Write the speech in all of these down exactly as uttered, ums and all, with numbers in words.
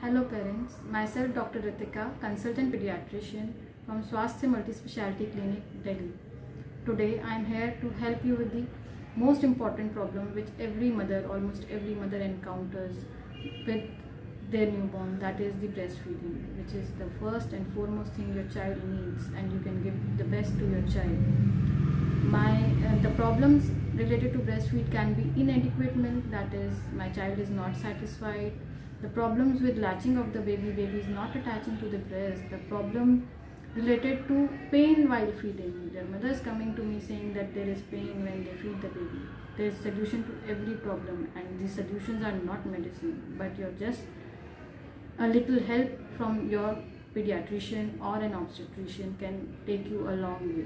Hello parents, myself Doctor Ritika, consultant pediatrician from Swasthya Multispeciality Clinic, Delhi. Today I am here to help you with the most important problem which every mother, almost every mother encounters with their newborn, that is the breastfeeding, which is the first and foremost thing your child needs, and you can give the best to your child. My uh, the problems related to breastfeed can be inadequate milk, that is my child is not satisfied. The problems with latching of the baby, baby is not attaching to the breast. The problem related to pain while feeding. Their mothers coming to me saying that there is pain when they feed the baby. There is solution to every problem, and these solutions are not medicine, but you're just a little help from your pediatrician or an obstetrician can take you a long way.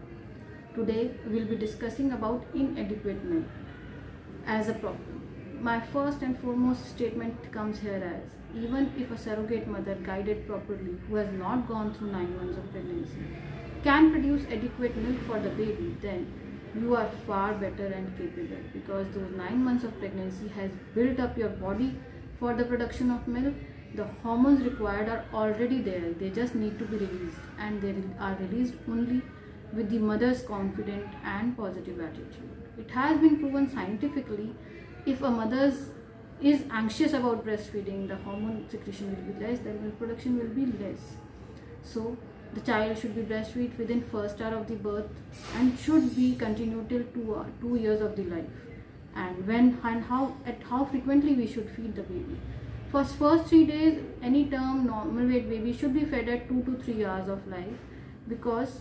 Today we'll be discussing about inadequate milk as a problem. My first and foremost statement comes here as, even if a surrogate mother guided properly who has not gone through nine months of pregnancy can produce adequate milk for the baby, then you are far better and capable, because those nine months of pregnancy has built up your body for the production of milk. The hormones required are already there, they just need to be released, and they are released only with the mother's confident and positive attitude. It has been proven scientifically, if a mother is anxious about breastfeeding, the hormone secretion will be less, the milk production will be less. So the child should be breastfed within first hour of the birth and should be continued till two, uh, two years of the life. And when and how at how frequently we should feed the baby. For first three days, any term normal weight baby should be fed at two to three hours of life, because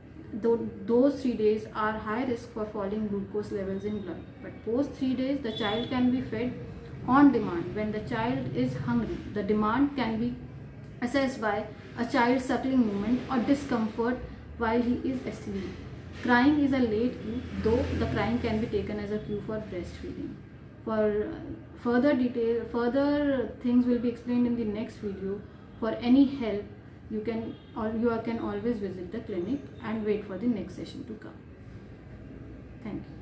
those three days are high risk for falling glucose levels in blood. But post three days, the child can be fed on demand. When the child is hungry, the demand can be assessed by a child's suckling movement or discomfort while he is asleep. Crying is a late cue, though the crying can be taken as a cue for breastfeeding. For further detail, further things will be explained in the next video. For any help, you can or you can always visit the clinic and wait for the next session to come. Thank you.